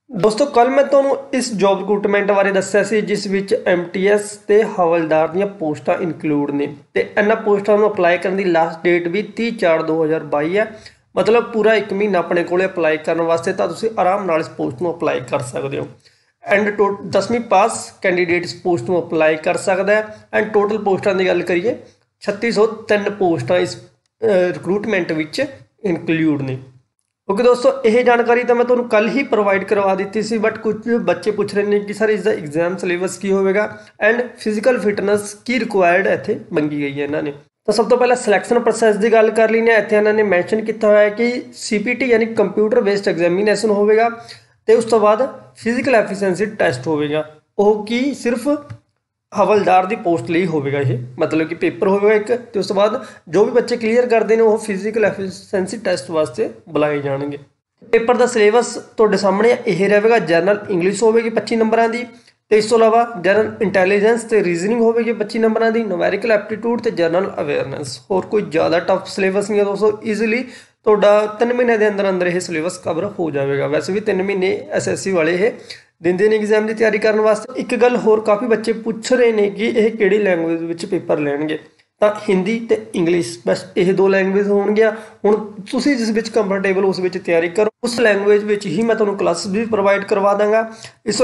दोस्तों कल मैं ਤੁਹਾਨੂੰ ਇਸ ਜੌਬ ਰਿਕਰੂਟਮੈਂਟ ਬਾਰੇ ਦੱਸਿਆ ਸੀ ਜਿਸ ਵਿੱਚ ਐਮਟੀਐਸ ਤੇ ਹਵਲਦਾਰ ਦੀਆਂ ਪੋਸਟਾਂ ਇਨਕਲੂਡ ਨੇ ਤੇ ਇਹਨਾਂ ਪੋਸਟਾਂ ਨੂੰ ਅਪਲਾਈ ਕਰਨ ਦੀ ਲਾਸਟ ਡੇਟ ਵੀ 30/4/2022 ਹੈ। मतलब पूरा 1 महीना अपने को अप्लाई करने वास्ते तो तुसीं आराम नाल इस पोस्ट में अप्लाई कर सकते हो। एंड 10वीं पास कैंडीडेट इस पोस्ट में अप्लाई कर सकता है। एंड टोटल पोस्टां की गल करिए 3603 पोस्टां इस रिक्रूटमेंट विच इनकलूड ने। ओके दोस्तों, यह जानकारी तो मैं तुहानूं कल ही प्रोवाइड करवा दी सी, बट कुछ बच्चे पूछ रहे हैं कि सर इसका एग्जाम सिलेबस की होगा एंड फिजिकल फिटनेस की रिक्वायर्ड इत्थे मंगी गई है इन्होंने। तो सब तो पहले सिलेक्शन प्रोसैस की गल कर लीने। इत्थे इन्होंने मैंशन किया हुआ है कि CPT यानी कंप्यूटर बेस्ड एग्जामीनेशन होगा तो उस तो बाद फिजिकल एफिशिएंसी टैसट होगा। वो कि सिर्फ हवलदार की पोस्ट लिए होगा, ये मतलब कि पेपर होगा एक, तो उस तो बाद जो भी बच्चे क्लीयर करते हैं वो फिजिकल एफिशिएंसी टैसट वास्ते बुलाए जाएंगे। पेपर का सिलेबस तुहाडे सामने यह रहेगा। जनरल इंग्लिश होगी 25 नंबरों की, तो इस तो इलावा जनरल इंटैलीजेंस तो रीजनिंग होगी 25 नंबरों की, न्यूमैरिकल एप्टीट्यूड तो जनरल अवेयरनेस। होर कोई ज़्यादा टफ सिलेबस नहीं है दोस्तों, ईजिली तुहाडा 3 महीने के अंदर अंदर यह सिलेबस कवर हो जाएगा। वैसे भी 3 महीने SSC वाले ये दिंदे ने एग्जाम की तैयारी करने वास्ते। एक गल होर काफ़ी बच्चे पूछ रहे हैं कि यह किहड़ी लैंगुएज विच पेपर लैणगे, तो हिंदी तो इंग्लिश बस ये 2 लैंगुएज होणगियां। हुण तुसीं जिस विच कंफर्टेबल उस विच तैयारी करो, उस लैंगुएज विच ही मैं तुहानूं क्लासेस भी प्रोवाइड करवा दांगा। इस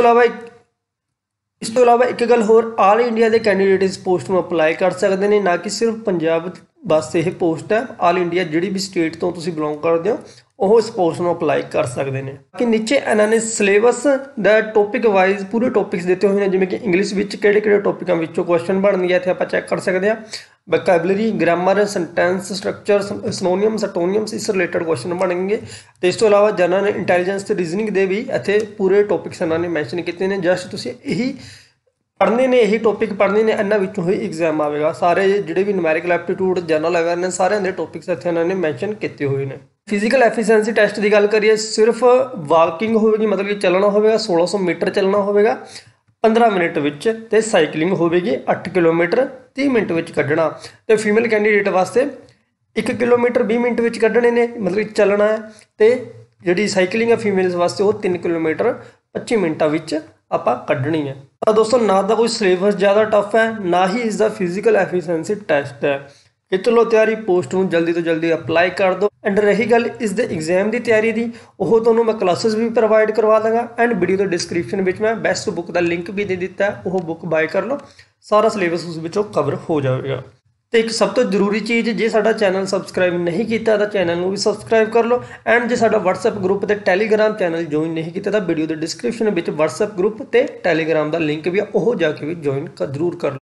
तो इलावा एक गल होर, आल इंडिया के कैंडीडेट इस पोस्ट में अप्लाई कर सकते हैं, ना कि सिर्फ पंजाब वास्ते यह पोस्ट है। आल इंडिया जिहड़ी भी स्टेट तो तुसीं बिलोंग करते हो वो इस पोस्ट में अप्लाई कर सकते हैं। कि नीचे इन्होंने सिलेबस द टॉपिक वाइज पूरे टॉपिक्स दिते हुए हैं, जिवें कि इंग्लिश विच किहड़े टॉपिकों विचों क्वेश्चन बनणगे इत्थे आपां चैक कर सकते हैं। Vocabulary, grammar, sentence structure, synonyms, antonyms इस रिलेटेड क्वेश्चन बनणगे। तो इस तो इलावा जनरल इंटैलीजेंस ते रीजनिंग के भी इत्थे पूरे टॉपिक्स इन्होंने मैंशन किए हैं। जस्ट तुसीं यही पढ़ने ने, यही टॉपिक पढ़ने ने, इन्होंने विचों ही एग्जाम आएगा। सारे जिहड़े भी न्यूमैरिकल एप्टीट्यूड, जनरल अवेयरनेस, सारे दे टॉपिक्स इत्थे इन्होंने मैंशन किए हुए हैं। फिजिकल एफिशिएंसी टैसट की गल करिए, सिर्फ वॉकिंग होगी, मतलब कि चलना होगा 1600 मीटर चलना होगा 15 मिनट विच, ते साइकलिंग होगी 8 किलोमीटर 30 मिनट विच कढ़ना। तो फीमेल कैंडीडेट वास्ते 1 किलोमीटर 20 मिनट विच कढ़ने ने, मतलब चलना है। तो जी साइकलिंग है फीमेल्स वास्ते वो 3 किलोमीटर 25 मिनटों विच आपां कढ़नी है। तो दोस्तों ना तो कोई सिलेबस ज़्यादा टफ है, ना ही इसका फिजिकल एफिशिएंसी टैसट है। कि चलो तैयारी पोस्ट में जल्दी तो जल्दी अप्लाई कर दो। एंड रही गल इस दे एग्जाम की तैयारी की, वो तो मैं क्लासेस भी प्रोवाइड करवा दूंगा। एंड वीडियो के डिस्क्रिप्शन में मैं बेस्ट बुक का लिंक भी दे दिता है, वो बुक बाय कर लो, सारा सिलेबस उस विचों कवर हो जाएगा। तो एक सब तो जरूरी चीज़, जे साडा चैनल सबसक्राइब नहीं किया तो चैनल को भी सबसक्राइब कर लो। एंड जे साडा WhatsApp ग्रुप ते टैलीग्राम चैनल ज्वाइन नहीं किया तो वीडियो के डिस्क्रिप्शन में WhatsApp ग्रुप ते टैलीग्राम का लिंक भी है, वो जाके भी ज्वाइन जरूर कर लो।